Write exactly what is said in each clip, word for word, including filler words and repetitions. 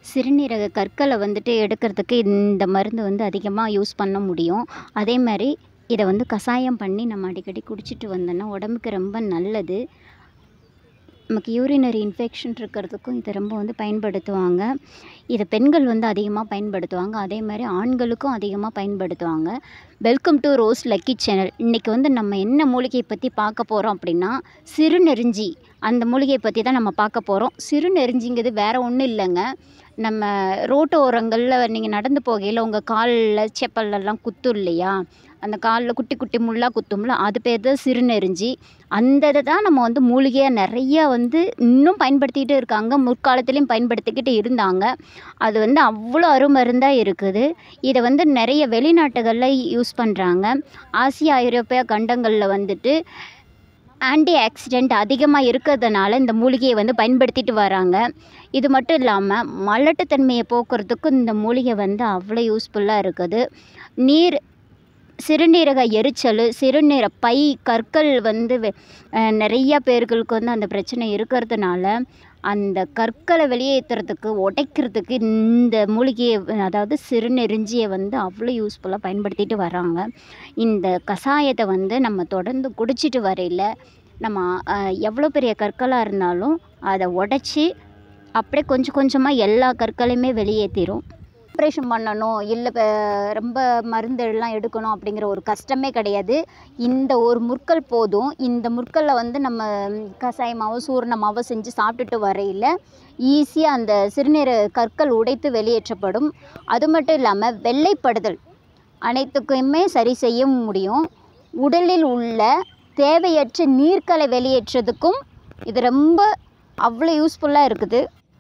சிறுநீரக கற்களை வந்துட்டு எடுக்கிறதுக்கு இந்த மருந்து வந்து அதிகமாக யூஸ் பண்ண முடியும். அதே மாதிரி இதை வந்து கஷாயம் பண்ணி நம்ம அடிக்கடி குடிச்சிட்டு வந்தோன்னா உடம்புக்கு ரொம்ப நல்லது. நமக்கு யூரினரி இன்ஃபெக்ஷன் இருக்கிறதுக்கும் இதை ரொம்ப வந்து பயன்படுத்துவாங்க. இதை பெண்கள் வந்து அதிகமாக பயன்படுத்துவாங்க. அதே மாதிரி ஆண்களுக்கும் அதிகமாக பயன்படுத்துவாங்க. Welcome to Rose Lucky channel. இன்றைக்கி வந்து நம்ம என்ன மூலிகையை பற்றி பார்க்க போகிறோம் அப்படின்னா, சிறுநெருஞ்சி. அந்த மூலிகையை பற்றி தான் நம்ம பார்க்க போகிறோம். சிறுநெருஞ்சிங்கிறது வேறு ஒன்றும் இல்லைங்க. நம்ம ரோட்டு ஓரங்களில் நீங்கள் நடந்து போகையில் உங்கள் காலில் செப்பல்லாம் குத்தும் இல்லையா, அந்த காலில் குட்டி குட்டி முள்ளாக குத்தும்ல, அது பேர் தான் சிறுநெருஞ்சி. அந்த இதை தான் நம்ம வந்து மூலிகையாக நிறையா வந்து இன்னும் பயன்படுத்திக்கிட்டு இருக்காங்க. முற்காலத்துலேயும் பயன்படுத்திக்கிட்டு இருந்தாங்க. அது வந்து அவ்வளோ அருமருந்தாக இருக்குது. இதை வந்து நிறைய வெளிநாட்டுகளில் யூஸ் பண்ணுறாங்க. ஆசியா ஐரோப்பிய கண்டங்களில் வந்துட்டு ஆன்டி ஆக்சிடெண்ட் அதிகமாக இருக்கிறதுனால இந்த மூலிகையை வந்து பயன்படுத்திட்டு வராங்க. இது மட்டும் இல்லாமல் மலட்டுத்தன்மையை போக்குறதுக்கும் இந்த மூலிகை வந்து அவ்வளோ யூஸ்ஃபுல்லாக இருக்குது. நீர் சிறுநீரக எரிச்சல், சிறுநீர பை கற்கள் வந்து நிறையா பேர்களுக்கு வந்து அந்த பிரச்சனை இருக்கிறதுனால அந்த கற்களை வெளியேற்றுறதுக்கு உடைக்கிறதுக்கு இந்த மூலிகையை, அதாவது சிறுநெருஞ்சியை வந்து அவ்வளோ யூஸ்ஃபுல்லாக பயன்படுத்திட்டு வராங்க. இந்த கஷாயத்தை வந்து நம்ம தொடர்ந்து குடிச்சிட்டு வரையில் நம்ம எவ்வளோ பெரிய கற்களாக இருந்தாலும் அதை உடச்சி அப்படியே கொஞ்சம் கொஞ்சமாக எல்லா கற்களையுமே வெளியேற்றிடும். ஆப்ரேஷன் பண்ணணும், இல்லை ரொம்ப மருந்தெல்லாம் எடுக்கணும் அப்படிங்கிற ஒரு கஷ்டமே கிடையாது. இந்த ஒரு முற்கள் போதும். இந்த முற்களில் வந்து நம்ம கஷாயமாவோ சூரணமாவோ செஞ்சு சாப்பிட்டுட்டு வரையில் ஈஸியாக அந்த சிறுநீரக கற்கள் உடைத்து வெளியேற்றப்படும். அது மட்டும் இல்லாமல் வெள்ளைப்படுதல் அனைத்துக்குமே சரி செய்ய முடியும். உடலில் உள்ள தேவையற்ற நீர்களை வெளியேற்றதுக்கும் இது ரொம்ப அவ்வளோ யூஸ்ஃபுல்லாக இருக்குது.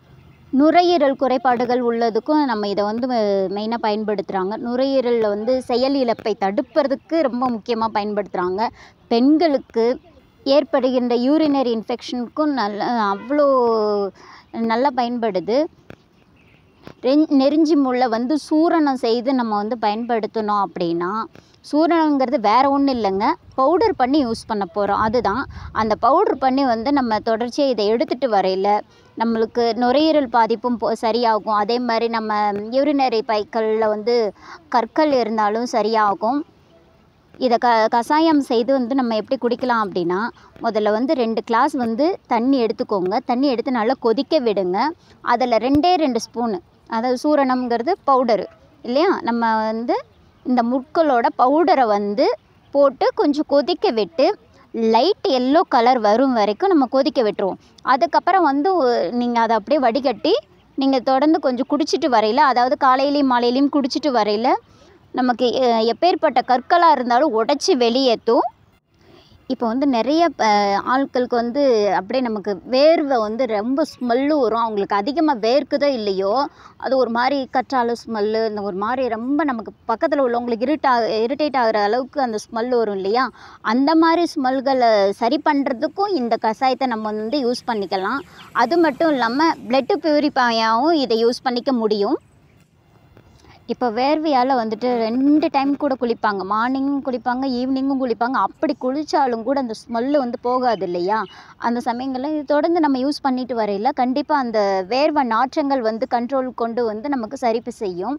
நுரையீரல் குறைபாடுகள் உள்ளதுக்கும் நம்ம இதை வந்து மெயினாக பயன்படுத்துகிறாங்க. நுரையீரலில் வந்து செயல் இழப்பை தடுப்பதற்கு ரொம்ப முக்கியமாக பயன்படுத்துகிறாங்க. பெண்களுக்கு ஏற்படுகின்ற யூரினரி இன்ஃபெக்ஷனுக்கும் நல்ல அவ்வளோ நல்லா பயன்படுது. நெருஞ்சி முள்ளை வந்து சூரணம் செய்து நம்ம வந்து பயன்படுத்தணும் அப்படின்னா, சூரணங்கிறது வேறு ஒன்றும் இல்லைங்க, பவுடர் பண்ணி யூஸ் பண்ண போகிறோம். அதுதான் அந்த பவுடர் பண்ணி வந்து நம்ம தொடர்ச்சியாக இதை எடுத்துகிட்டு வரையில் நம்மளுக்கு நுரையீரல் பாதிப்பும் போ சரியாகும். அதே மாதிரி நம்ம யூரினரி பைக்களில் வந்து கற்கள் இருந்தாலும் சரியாகும். இதை க கஷாயம் செய்து வந்து நம்ம எப்படி குடிக்கலாம் அப்படின்னா, முதல்ல வந்து ரெண்டு கிளாஸ் வந்து தண்ணி எடுத்துக்கோங்க. தண்ணி எடுத்து நல்லா கொதிக்க விடுங்க. அதில் ரெண்டே ரெண்டு ஸ்பூனு, அதாவது சூரணம்ங்கிறது பவுடரு இல்லையா, நம்ம வந்து இந்த முட்களோட பவுடரை வந்து போட்டு கொஞ்சம் கொதிக்க விட்டு லைட் எல்லோ கலர் வரும் வரைக்கும் நம்ம கொதிக்க விட்டுருவோம். அதுக்கப்புறம் வந்து நீங்கள் அதை அப்படியே வடிகட்டி நீங்கள் தொடர்ந்து கொஞ்சம் குடிச்சிட்டு வரையில், அதாவது காலையிலையும் மாலையிலையும் குடிச்சிட்டு வரையில் நமக்கு எப்பேற்பட்ட கற்களாக இருந்தாலும் உடச்சி வெளியேற்றும். இப்போ வந்து நிறைய ஆட்களுக்கு வந்து அப்படியே நமக்கு வேர்வை வந்து ரொம்ப ஸ்மெல்லு வரும். அவங்களுக்கு அதிகமாக வேர்க்குதோ இல்லையோ, அது ஒரு மாதிரி கற்றாழை ஸ்மெல்லு, இந்த ஒரு மாதிரி ரொம்ப நமக்கு பக்கத்தில் உள்ளவங்களுக்கு இரிட்டா இரிட்டேட் ஆகிற அளவுக்கு அந்த ஸ்மெல் வரும் இல்லையா, அந்த மாதிரி ஸ்மெல்களை சரி பண்ணுறதுக்கும் இந்த கஷாயத்தை நம்ம வந்து யூஸ் பண்ணிக்கலாம். அது மட்டும் இல்லாமல் பிளட்டு பியூரிஃபையாகவும் இதை யூஸ் பண்ணிக்க முடியும். இப்போ வேர்வையால் வந்துட்டு ரெண்டு டைம் கூட குளிப்பாங்க. மார்னிங்கும் குளிப்பாங்க, ஈவினிங்கும் குளிப்பாங்க. அப்படி குளித்தாலும் கூட அந்த ஸ்மெல்லு வந்து போகாது இல்லையா, அந்த சமயங்களில் இது தொடர்ந்து நம்ம யூஸ் பண்ணிட்டு வரையில் கண்டிப்பாக அந்த வேர்வை நாற்றங்கள் வந்து கண்ட்ரோல் கொண்டு வந்து நமக்கு சரிப்பு செய்யும்.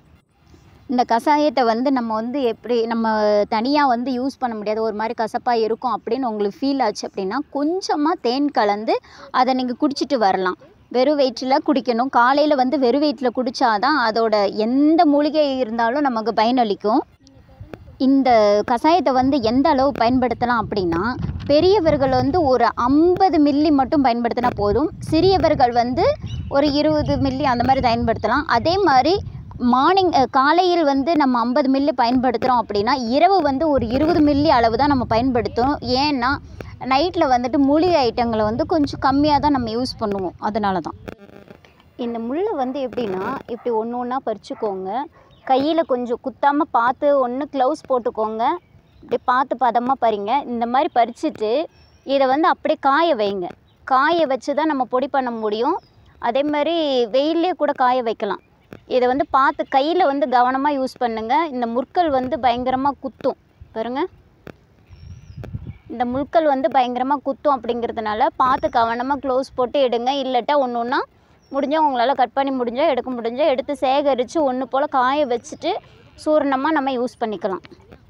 இந்த கஷாயத்தை வந்து நம்ம வந்து எப்படி நம்ம தனியாக வந்து யூஸ் பண்ண முடியாது, ஒரு மாதிரி கசப்பாக இருக்கும் அப்படின்னு உங்களுக்கு ஃபீல் ஆச்சு அப்படின்னா, கொஞ்சமாக தேன் கலந்து அதை நீங்கள் குடிச்சிட்டு வரலாம். வெறும் வயிற்றில் குடிக்கணும். காலையில் வந்து வெறும் வயிற்றில் குடித்தாதான் அதோட எந்த மூலிகை இருந்தாலும் நமக்கு பயனளிக்கும். இந்த கஷாயத்தை வந்து எந்த அளவு பயன்படுத்தலாம் அப்படின்னா, பெரியவர்கள் வந்து ஒரு ஐம்பது மில்லி மட்டும் பயன்படுத்தினா போதும். சிறியவர்கள் வந்து ஒரு இருபது மில்லி அந்த மாதிரி பயன்படுத்தலாம். அதே மாதிரி மார்னிங் காலையில் வந்து நம்ம ஐம்பது மில்லி பயன்படுத்துகிறோம் அப்படின்னா, இரவு வந்து ஒரு இருபது மில்லி அளவு தான் நம்ம பயன்படுத்தணும். ஏன்னா நைட்டில் வந்துட்டு மூலிகை ஐட்டங்களை வந்து கொஞ்சம் கம்மியாக தான் நம்ம யூஸ் பண்ணுவோம். அதனால தான் இந்த முள்ளை வந்து எப்படின்னா, இப்படி ஒன்று ஒன்றா பறிச்சுக்கோங்க. கையில் கொஞ்சம் குத்தாமல் பார்த்து, ஒன்று க்ளவுஸ் போட்டுக்கோங்க. இப்படி பார்த்து பதமாக பறிங்க. இந்த மாதிரி பறிச்சுட்டு இதை வந்து அப்படியே காய வைங்க. காய வச்சு தான் நம்ம பொடி பண்ண முடியும். அதே மாதிரி வெயிலே கூட காய வைக்கலாம். இதை வந்து பார்த்து கையில் வந்து கவனமாக யூஸ் பண்ணுங்கள். இந்த முற்கள் வந்து பயங்கரமாக குத்தும் பாருங்கள். இந்த முட்கள் வந்து பயங்கரமாக குத்தும். அப்படிங்கிறதுனால பார்த்து கவனமாக க்ளோஸ் போட்டு எடுங்க. இல்லட்டா ஒன்று ஒன்றா முடிஞ்சால் உங்களால் கட் பண்ணி முடிஞ்சால் எடுக்க முடிஞ்சால் எடுத்து சேகரித்து ஒன்று போல் காய வச்சுட்டு சூரணமாக நம்ம யூஸ் பண்ணிக்கலாம்.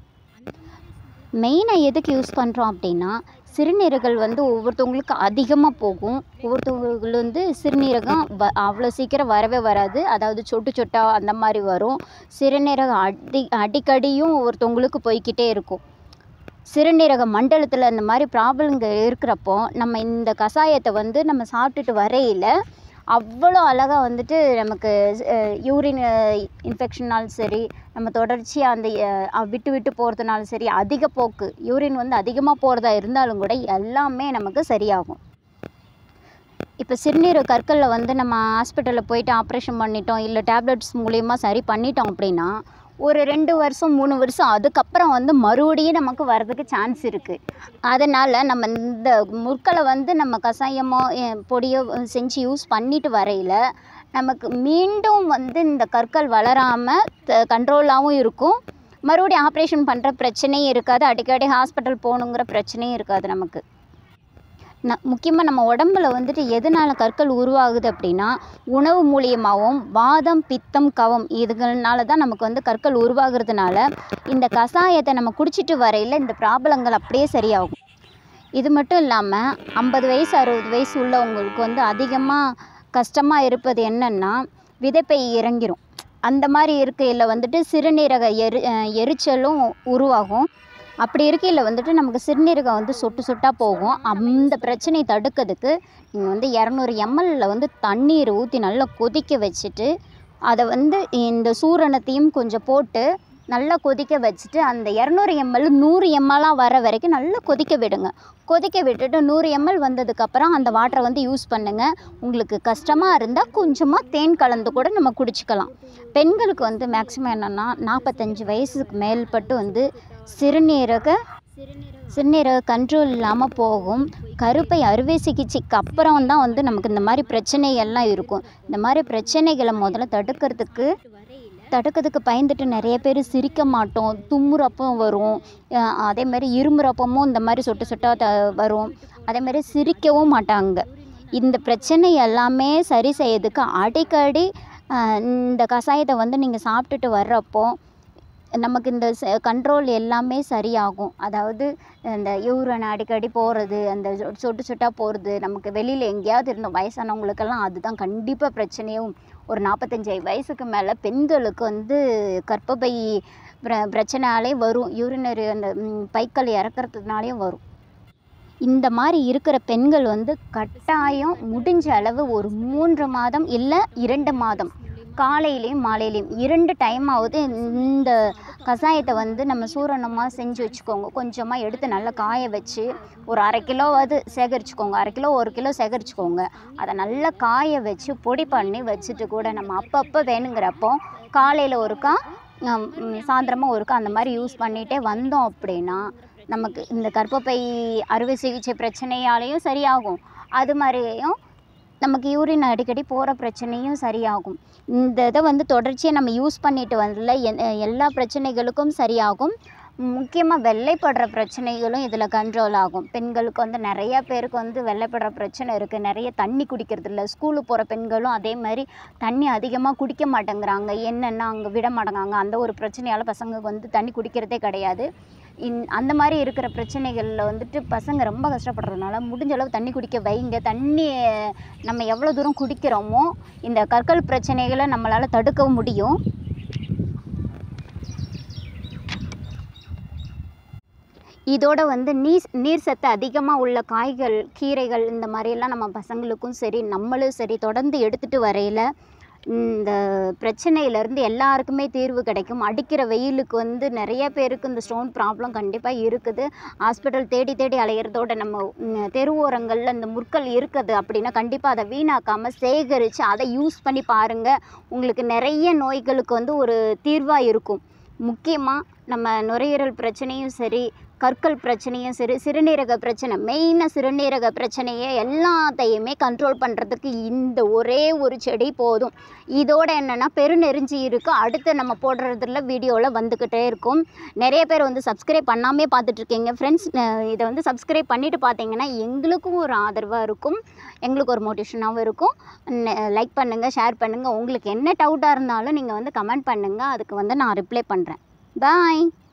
மெயினாக எதுக்கு யூஸ் பண்ணுறோம் அப்படின்னா, சிறுநீரகங்கள் வந்து ஒவ்வொருத்தவங்களுக்கு அதிகமாக போகும். ஒவ்வொருத்தவங்களுக்கு வந்து சிறுநீரகம் வ அவ்வளோ சீக்கிரம் வரவே வராது. அதாவது சொட்டு சொட்டா அந்த மாதிரி வரும். சிறுநீரகம் அடி அடிக்கடியும் ஒவ்வொருத்தவங்களுக்கு போய்க்கிட்டே இருக்கும். சிறுநீரக மண்டலத்தில் அந்த மாதிரி ப்ராப்ளங்கள் இருக்கிறப்போ நம்ம இந்த கஷாயத்தை வந்து நம்ம சாப்பிட்டுட்டு வரையில் அவ்வளோ அழகாக வந்துட்டு நமக்கு யூரின் இன்ஃபெக்ஷன்னாலும் சரி, நம்ம தொடர்ச்சியாக அந்த விட்டு விட்டு போகிறதுனாலும் சரி, அதிக போக்கு யூரின் வந்து அதிகமாக போகிறதா இருந்தாலும் கூட எல்லாமே நமக்கு சரியாகும். இப்போ சிறுநீரக கற்களில் வந்து நம்ம ஹாஸ்பிட்டலில் போயிட்டு ஆப்ரேஷன் பண்ணிட்டோம், இல்லை டேப்லெட்ஸ் மூலிமா சரி பண்ணிட்டோம் அப்படின்னா ஒரு ரெண்டு வருஷம் மூணு வருஷம் அதுக்கப்புறம் வந்து மறுபடியும் நமக்கு வர்றதுக்கு சான்ஸ் இருக்குது. அதனால் நம்ம இந்த முற்களை வந்து நம்ம கஷாயமோ பொடியோ செஞ்சு யூஸ் பண்ணிட்டு வரையில் நமக்கு மீண்டும் வந்து இந்த கற்கள் வளராமல் த கண்ட்ரோலாகவும் இருக்கும். மறுபடியும் ஆப்ரேஷன் பண்ணுற பிரச்சனையும் இருக்காது. அடிக்கடி ஹாஸ்பிட்டல் போகணுங்கிற பிரச்சனையும் இருக்காது நமக்கு. ந முக்கியமாக நம்ம உடம்புல வந்துட்டு எதனால் கற்கள் உருவாகுது அப்படின்னா, உணவு மூலியமாகவும் வாதம், பித்தம், கவம் இதுகள்னால தான் நமக்கு வந்து கற்கள் உருவாகிறதுனால இந்த கஷாயத்தை நம்ம குடிச்சிட்டு வரையில் இந்த ப்ராப்ளங்கள் அப்படியே சரியாகும். இது மட்டும் இல்லாமல் ஐம்பது வயசு அறுபது வயசு உள்ளவங்களுக்கு வந்து அதிகமாக கஷ்டமாக இருப்பது என்னென்னா, விதைப்பை இறங்கிரும். அந்த மாதிரி இருக்கையில் வந்துட்டு சிறுநீரக எரி எரிச்சலும் உருவாகும். அப்படி இருக்கையில் வந்துட்டு நமக்கு சிறுநீரகம் வந்து சொட்டு சொட்டாக போகும். அந்த பிரச்சனையை தடுக்கிறதுக்கு நீங்கள் வந்து இரநூறு எம்எல்லில் வந்து தண்ணீர் ஊற்றி நல்லா கொதிக்க வச்சுட்டு அதை வந்து இந்த சூரணத்தையும் கொஞ்சம் போட்டு நல்லா கொதிக்க வச்சுட்டு அந்த இரநூறு எம்எல் நூறு எம்எல்லாக வர வரைக்கும் நல்லா கொதிக்க விடுங்க. கொதிக்க விட்டுட்டு நூறு எம்எல் வந்ததுக்கப்புறம் அந்த வாட்டரை வந்து யூஸ் பண்ணுங்கள். உங்களுக்கு கஷ்டமாக இருந்தால் கொஞ்சமாக தேன் கலந்து கூட நம்ம குடிச்சிக்கலாம். பெண்களுக்கு வந்து மேக்ஸிமம் என்னென்னா நாற்பத்தஞ்சு வயசுக்கு மேல்பட்டு வந்து சிறுநீரக சிறுநீரக கண்ட்ரோல் இல்லாமல் போகும். கருப்பை அறுவை சிகிச்சைக்கு அப்புறம் தான் வந்து நமக்கு இந்த மாதிரி பிரச்சனைகள்லாம் இருக்கும். இந்த மாதிரி பிரச்சனைகளை முதல்ல தடுக்கிறதுக்கு தடுக்கிறதுக்கு பயந்துட்டு நிறைய பேர் சிரிக்க மாட்டோம், தும்முறப்பம் வரும், அதேமாதிரி இருமுறப்பமும் இந்த மாதிரி சொட்டு சொட்டாக த வரும். அதேமாதிரி சிரிக்கவும் மாட்டாங்க. இந்த பிரச்சனை எல்லாமே சரி செய்யறதுக்கு அடிக்கடி இந்த கஷாயத்தை வந்து நீங்கள் சாப்பிட்டுட்டு வர்றப்போ நமக்கு இந்த கண்ட்ரோல் எல்லாமே சரியாகும். அதாவது இந்த யூரின் அடிக்கடி போகிறது, அந்த சொட்டு சொட்டாக போகிறது, நமக்கு வெளியில் எங்கேயாவது இருந்த வயசானவங்களுக்கெல்லாம் அதுதான் கண்டிப்பாக பிரச்சனையும். ஒரு நாற்பத்தஞ்சு வயசுக்கு மேலே பெண்களுக்கு வந்து கர்ப்பப்பை பிர பிரச்சனையாலே வரும். யூரினரி அந்த பைக்கள் இறக்கிறதுனாலையும் வரும். இந்த மாதிரி இருக்கிற பெண்கள் வந்து கட்டாயம் முடிஞ்ச அளவு ஒரு மூன்று மாதம் இல்லை இரண்டு மாதம் காலையிலையும் மாலையிலையும் இரண்டு டைமாவது இந்த கஷாயத்தை வந்து நம்ம சூரணமாக செஞ்சு வச்சுக்கோங்க. கொஞ்சமாக எடுத்து நல்லா காய வச்சு ஒரு அரை கிலோவாவது சேகரிச்சுக்கோங்க. அரை கிலோ ஒரு கிலோ சேகரிச்சுக்கோங்க. அதை நல்லா காய வச்சு பொடி பண்ணி வச்சுட்டு கூட நம்ம அப்பப்போ வேணுங்கிறப்போ காலையில் ஒருக்கா சாயந்தரமாக ஒருக்கா அந்த மாதிரி யூஸ் பண்ணிகிட்டே வந்தோம் அப்படின்னா நமக்கு இந்த கர்ப்பப்பை அறுவை சிகிச்சை பிரச்சனையாலேயும் சரியாகும். அது மாதிரியும் நமக்கு யூரின் அடிக்கடி போகிற பிரச்சனையும் சரியாகும். இந்த இதை வந்து தொடர்ச்சியாக நம்ம யூஸ் பண்ணிட்டு வரல எல்லா பிரச்சனைகளுக்கும் சரியாகும். முக்கியமாக வெள்ளைப்படுற பிரச்சனைகளும் இதில் கண்ட்ரோல் ஆகும். பெண்களுக்கு வந்து நிறையா பேருக்கு வந்து வெள்ளைப்படுற பிரச்சனை இருக்குது. நிறைய தண்ணி குடிக்கிறது இல்லை. ஸ்கூலுக்கு போகிற பெண்களும் அதே மாதிரி தண்ணி அதிகமாக குடிக்க மாட்டேங்கிறாங்க. என்னென்னா அங்கே விட மாட்டேங்காங்க. அந்த ஒரு பிரச்சனையால் பசங்களுக்கு வந்து தண்ணி குடிக்கிறதே கிடையாது. இன் அந்த மாதிரி இருக்கிற பிரச்சனைகளில் வந்துட்டு பசங்க ரொம்ப கஷ்டப்படுறதுனால முடிஞ்ச அளவு தண்ணி குடிக்க வைங்க. தண்ணி நம்ம எவ்வளோ தூரம் குடிக்கிறோமோ இந்த கற்கள் பிரச்சனைகளை நம்மளால் தடுக்கவும் முடியும். இதோட வந்து நீர் நீர் சத்து அதிகமாக உள்ள காய்கள், கீரைகள் இந்த மாதிரியெல்லாம் நம்ம பசங்களுக்கும் சரி நம்மளும் சரி தொடர்ந்து எடுத்துகிட்டு வரையில் இந்த பிரச்சனையிலேருந்து எல்லாருக்குமே தீர்வு கிடைக்கும். அடிக்கிற வெயிலுக்கு வந்து நிறைய பேருக்கு இந்த ஸ்டோன் ப்ராப்ளம் கண்டிப்பாக இருக்குது. ஹாஸ்பிட்டல் தேடி தேடி அலையிறதோட நம்ம தெருவோரங்களில் இந்த முற்கள் இருக்குது அப்படின்னா கண்டிப்பாக அதை வீணாக்காமல் சேகரித்து அதை யூஸ் பண்ணி பாருங்கள். உங்களுக்கு நிறைய நோய்களுக்கு வந்து ஒரு தீர்வாக இருக்கும். முக்கியமாக நம்ம நுரையீரல் பிரச்சனையும் சரி, கற்கள் பிரச்சனையும் சரி, சிறுநீரக பிரச்சனை, மெயினாக சிறுநீரக பிரச்சனையை எல்லாத்தையுமே கண்ட்ரோல் பண்ணுறதுக்கு இந்த ஒரே ஒரு செடி போதும். இதோட என்னென்னா பெருநெறிஞ்சி இருக்குது. அடுத்து நம்ம போடுறதுல வீடியோவில் வந்துக்கிட்டே இருக்கும். நிறைய பேர் வந்து சப்ஸ்கிரைப் பண்ணாமே பார்த்துட்ருக்கீங்க ஃப்ரெண்ட்ஸ். இதை வந்து சப்ஸ்கிரைப் பண்ணிவிட்டு பார்த்தீங்கன்னா எங்களுக்கும் ஒரு ஆதரவாக இருக்கும், எங்களுக்கு ஒரு மோட்டிவேஷனாகவும் இருக்கும். லைக் பண்ணுங்கள், ஷேர் பண்ணுங்கள். உங்களுக்கு என்ன டவுட்டாக இருந்தாலும் நீங்கள் வந்து கமெண்ட் பண்ணுங்கள், அதுக்கு வந்து நான் ரிப்ளை பண்ணுறேன். பாய்.